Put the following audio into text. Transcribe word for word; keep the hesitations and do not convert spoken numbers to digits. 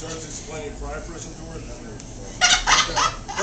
starts explaining fry prison to her, and then we're